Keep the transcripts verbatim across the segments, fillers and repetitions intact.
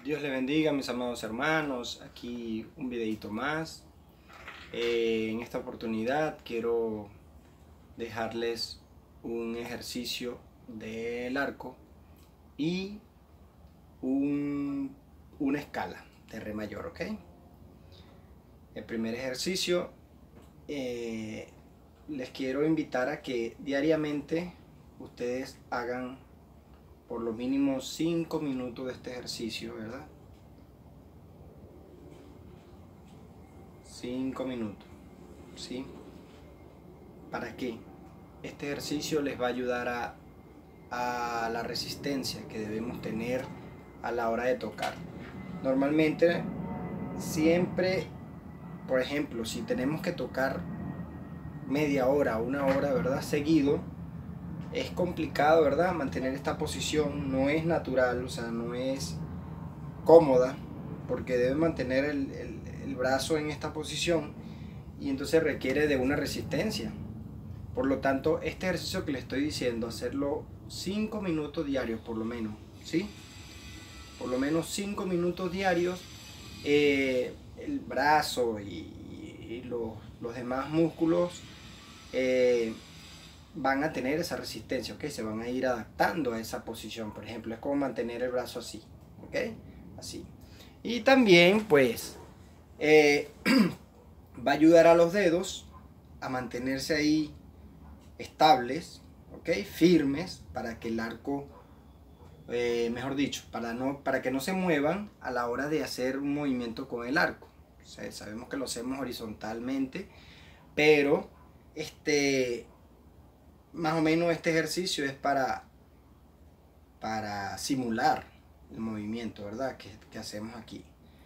Dios le bendiga, mis amados hermanos. Aquí un videito más. Eh, en esta oportunidad quiero dejarles un ejercicio del arco y un, una escala de re mayor, ¿ok? El primer ejercicio, eh, les quiero invitar a que diariamente ustedes hagan por lo mínimo cinco minutos de este ejercicio, ¿verdad? cinco minutos, ¿sí? ¿Para qué? Este ejercicio les va a ayudar a, a la resistencia que debemos tener a la hora de tocar. Normalmente, siempre, por ejemplo, si tenemos que tocar media hora, una hora, ¿verdad? Seguido, es complicado, ¿verdad? Mantener esta posición no es natural, o sea, no es cómoda, porque debe mantener el, el, el brazo en esta posición y entonces requiere de una resistencia. Por lo tanto, este ejercicio que le estoy diciendo, hacerlo cinco minutos diarios por lo menos, ¿sí? Por lo menos cinco minutos diarios, eh, el brazo y, y los, los demás músculos eh, van a tener esa resistencia, ¿ok? Se van a ir adaptando a esa posición. Por ejemplo, es como mantener el brazo así, ¿ok? Así. Y también, pues, eh, va a ayudar a los dedos a mantenerse ahí estables, ¿ok? Firmes, para que el arco, eh, mejor dicho, para, no, para que no se muevan a la hora de hacer un movimiento con el arco. O sea, sabemos que lo hacemos horizontalmente, pero este... más o menos este ejercicio es para, para simular el movimiento, ¿verdad? Que, que hacemos aquí.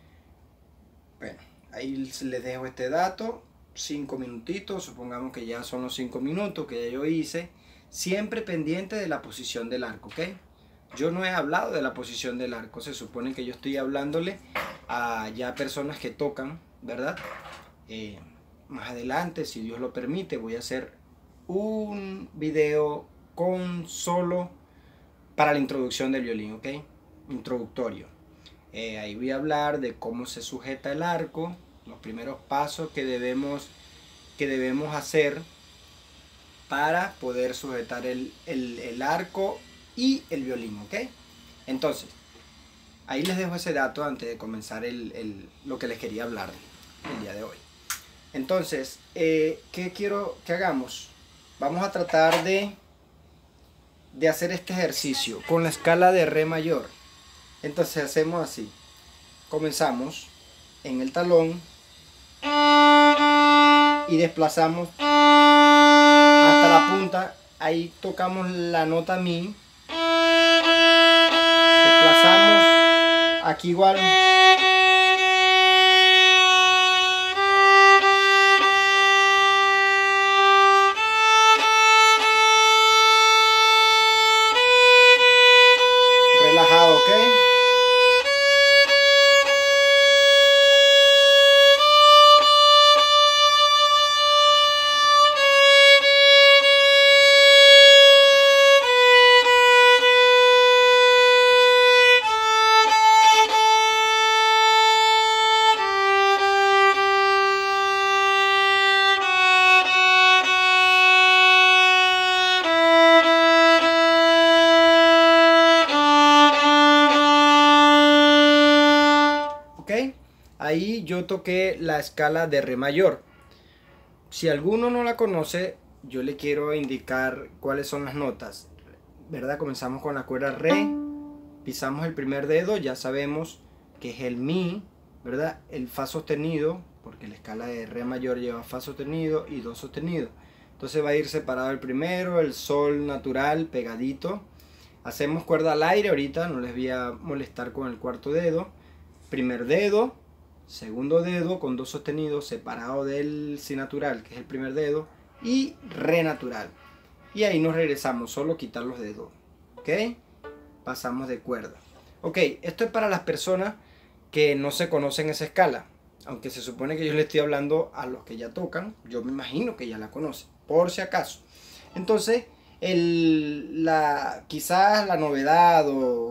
Bueno, ahí les dejo este dato, cinco minutitos, supongamos que ya son los cinco minutos que ya yo hice, siempre pendiente de la posición del arco, ¿ok? Yo no he hablado de la posición del arco, se supone que yo estoy hablándole a ya personas que tocan, ¿verdad? Eh, más adelante, si Dios lo permite, voy a hacer un video con solo para la introducción del violín, ¿ok? Introductorio. Eh, ahí voy a hablar de cómo se sujeta el arco, los primeros pasos que debemos, que debemos hacer para poder sujetar el, el, el arco y el violín, ¿ok? Entonces, ahí les dejo ese dato antes de comenzar el, el, lo que les quería hablar el día de hoy. Entonces, eh, ¿qué quiero que hagamos? Vamos a tratar de, de hacer este ejercicio con la escala de re mayor. Entonces hacemos así. Comenzamos en el talón y desplazamos hasta la punta. Ahí tocamos la nota mi. Desplazamos aquí igual. Relajado, ¿ok? Ahí yo toqué la escala de re mayor. Si alguno no la conoce, yo le quiero indicar cuáles son las notas, ¿verdad? Comenzamos con la cuerda re, pisamos el primer dedo, ya sabemos que es el mi, ¿verdad? El fa sostenido, porque la escala de re mayor lleva fa sostenido y do sostenido. Entonces va a ir separado el primero, el sol natural pegadito. Hacemos cuerda al aire ahorita, no les voy a molestar con el cuarto dedo. Primer dedo, segundo dedo con do sostenido separado del si natural, que es el primer dedo, y re natural. Y ahí nos regresamos, solo quitar los dedos, ¿ok? Pasamos de cuerda. Ok, esto es para las personas que no se conocen esa escala, aunque se supone que yo le estoy hablando a los que ya tocan, yo me imagino que ya la conocen, por si acaso. Entonces, el, la, quizás la novedad o,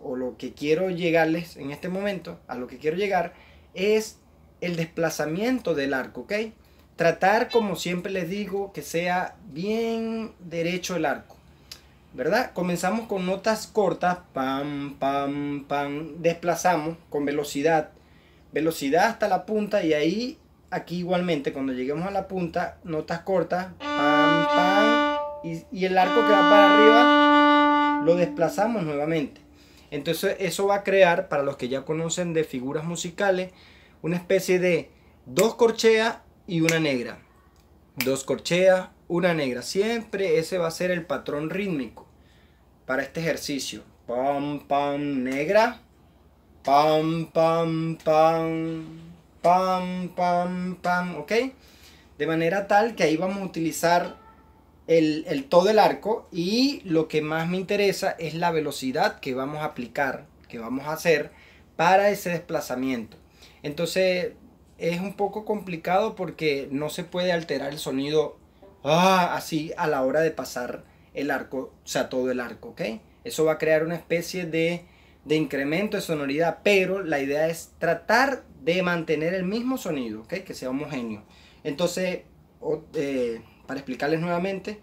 o lo que quiero llegarles en este momento, a lo que quiero llegar, es el desplazamiento del arco, ¿ok? Tratar, como siempre les digo, que sea bien derecho el arco, ¿verdad? Comenzamos con notas cortas, pam, pam, pam, desplazamos con velocidad, velocidad hasta la punta, y ahí, aquí igualmente, cuando lleguemos a la punta, notas cortas, pam, pam, y, y el arco que va para arriba, lo desplazamos nuevamente. Entonces eso va a crear, para los que ya conocen de figuras musicales, una especie de dos corcheas y una negra. Dos corcheas, una negra. Siempre ese va a ser el patrón rítmico para este ejercicio. Pam, pam, negra. Pam, pam, pam. Pam, pam, pam. ¿Ok? De manera tal que ahí vamos a utilizar el, el todo el arco, y lo que más me interesa es la velocidad que vamos a aplicar, que vamos a hacer para ese desplazamiento. Entonces es un poco complicado porque no se puede alterar el sonido ah, así a la hora de pasar el arco, o sea, todo el arco, ¿ok? Eso va a crear una especie de, de incremento de sonoridad, pero la idea es tratar de mantener el mismo sonido, ¿ok? Que sea homogéneo. Entonces, eh, para explicarles nuevamente,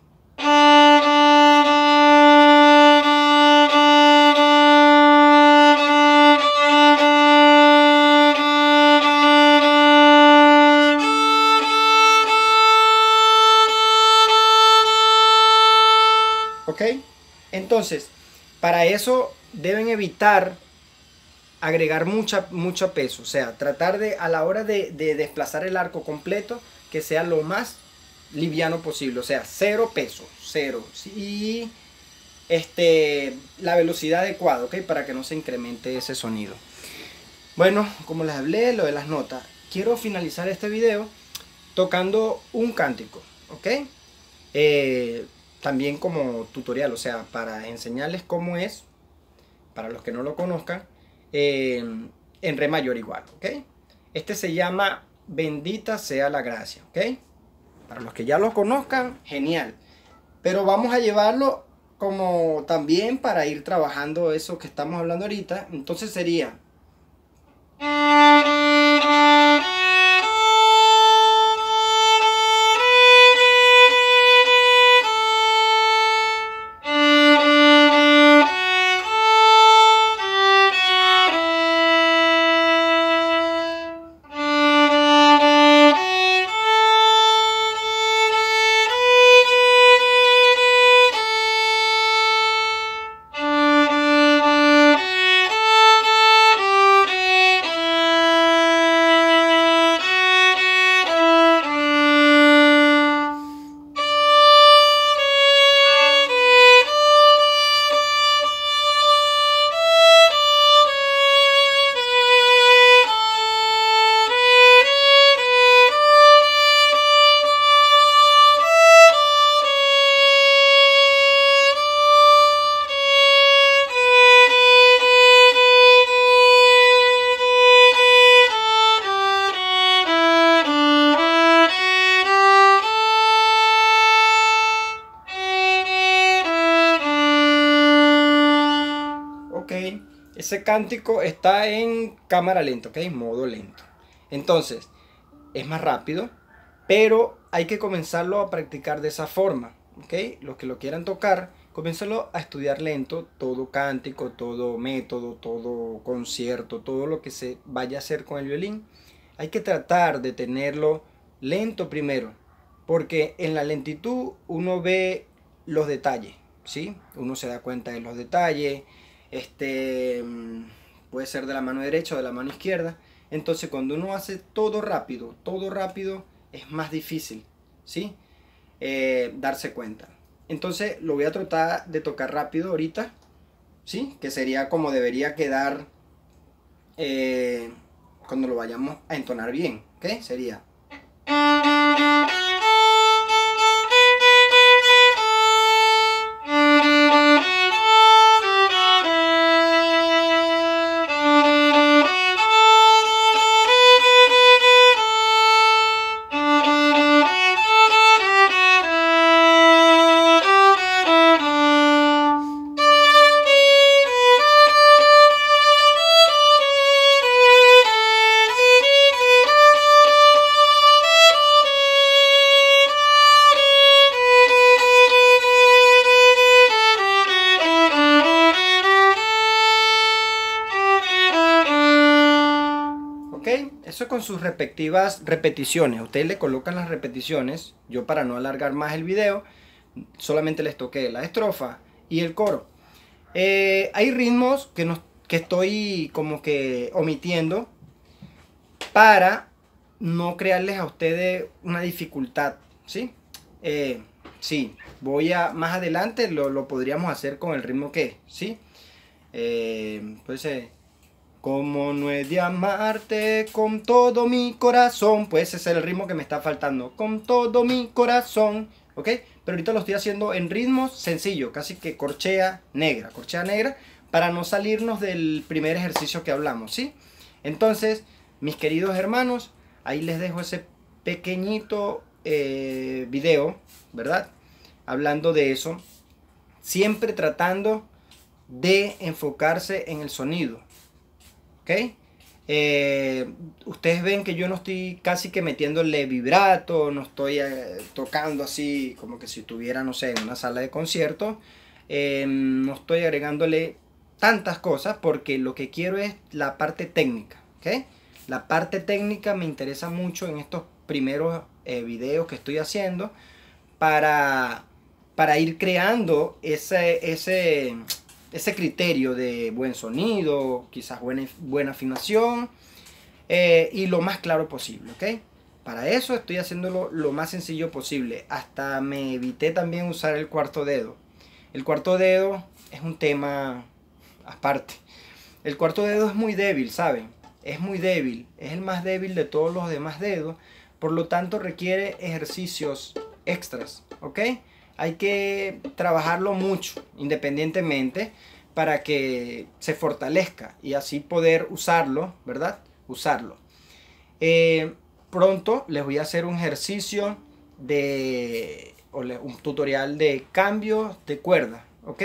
¿ok? Entonces, para eso deben evitar agregar mucha, mucho peso, o sea, tratar de, a la hora de, de desplazar el arco completo, que sea lo más liviano posible, o sea, cero peso, cero, y este, la velocidad adecuada, ¿ok? Para que no se incremente ese sonido. Bueno, como les hablé, lo de las notas, quiero finalizar este video tocando un cántico, ¿ok? Eh, también como tutorial, o sea, para enseñarles cómo es, para los que no lo conozcan, eh, en re mayor igual, ¿ok? Este se llama Bendita sea la gracia, ¿ok? Para los que ya lo conozcan, genial. Pero vamos a llevarlo como también para ir trabajando eso que estamos hablando ahorita. Entonces sería... Ese cántico está en cámara lenta, ¿ok? Modo lento. Entonces, es más rápido, pero hay que comenzarlo a practicar de esa forma, ¿ok? Los que lo quieran tocar, comiénzalo a estudiar lento, todo cántico, todo método, todo concierto, todo lo que se vaya a hacer con el violín. Hay que tratar de tenerlo lento primero, porque en la lentitud uno ve los detalles, ¿sí? Uno se da cuenta de los detalles. Este puede ser de la mano derecha o de la mano izquierda. Entonces cuando uno hace todo rápido, todo rápido, es más difícil, ¿sí? Eh, darse cuenta. Entonces lo voy a tratar de tocar rápido ahorita, ¿sí? Que sería como debería quedar eh, cuando lo vayamos a entonar bien, ¿ok? Sería... Eso con sus respectivas repeticiones. Ustedes le colocan las repeticiones. Yo, para no alargar más el video, solamente les toqué la estrofa y el coro. Eh, hay ritmos que, nos, que estoy como que omitiendo para no crearles a ustedes una dificultad, ¿sí? Eh, sí, voy a más adelante lo, lo podríamos hacer con el ritmo que, ¿sí? Eh, pues eh, como no he de amarte con todo mi corazón, pues ese es el ritmo que me está faltando, con todo mi corazón, ¿ok? Pero ahorita lo estoy haciendo en ritmos sencillos, casi que corchea negra, corchea negra, para no salirnos del primer ejercicio que hablamos, ¿sí? Entonces, mis queridos hermanos, ahí les dejo ese pequeñito eh, video, ¿verdad? Hablando de eso, siempre tratando de enfocarse en el sonido, ¿ok? Eh, ustedes ven que yo no estoy casi que metiéndole vibrato, no estoy eh, tocando así como que si estuviera, no sé, en una sala de concierto. Eh, no estoy agregándole tantas cosas porque lo que quiero es la parte técnica, ¿ok? La parte técnica me interesa mucho en estos primeros eh, videos que estoy haciendo para, para ir creando ese, ese, ese criterio de buen sonido, quizás buena, buena afinación eh, y lo más claro posible, ¿ok? Para eso estoy haciéndolo lo más sencillo posible. Hasta me evité también usar el cuarto dedo. El cuarto dedo es un tema aparte. El cuarto dedo es muy débil, ¿saben? Es muy débil. Es el más débil de todos los demás dedos. Por lo tanto requiere ejercicios extras, ¿ok? Hay que trabajarlo mucho, independientemente, para que se fortalezca y así poder usarlo, ¿verdad? Usarlo. Eh, pronto les voy a hacer un ejercicio de, o un tutorial de cambio de cuerda, ¿ok?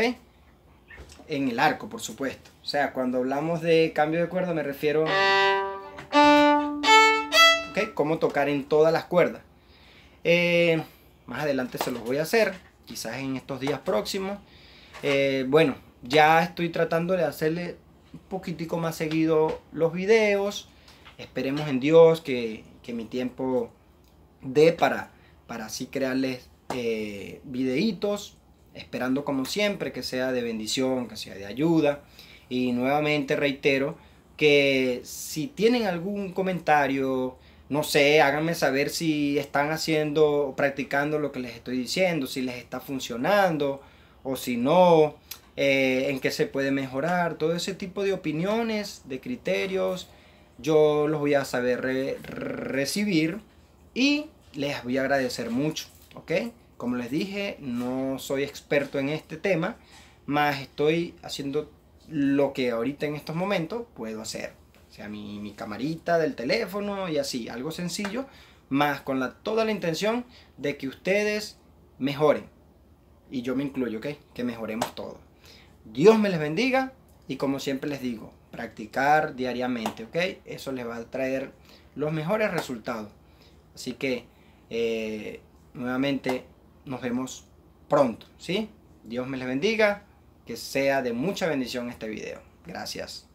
En el arco, por supuesto. O sea, cuando hablamos de cambio de cuerda me refiero, ¿ok? Cómo tocar en todas las cuerdas. Eh, más adelante se los voy a hacer, quizás en estos días próximos. Eh, bueno, ya estoy tratando de hacerle un poquitico más seguido los videos. Esperemos en Dios que, que mi tiempo dé para, para así crearles eh, videitos, esperando como siempre que sea de bendición, que sea de ayuda. Y nuevamente reitero que si tienen algún comentario, no sé, háganme saber si están haciendo o practicando lo que les estoy diciendo, si les está funcionando o si no, eh, en qué se puede mejorar. Todo ese tipo de opiniones, de criterios, yo los voy a saber re recibir y les voy a agradecer mucho, ¿ok? Como les dije, no soy experto en este tema, más estoy haciendo lo que ahorita en estos momentos puedo hacer. O sea, mi, mi camarita del teléfono y así, algo sencillo, más con la, toda la intención de que ustedes mejoren. Y yo me incluyo, ¿ok? Que mejoremos todo. Dios me les bendiga y como siempre les digo, practicar diariamente, ¿ok? Eso les va a traer los mejores resultados. Así que, eh, nuevamente, nos vemos pronto, ¿sí? Dios me les bendiga, que sea de mucha bendición este video. Gracias.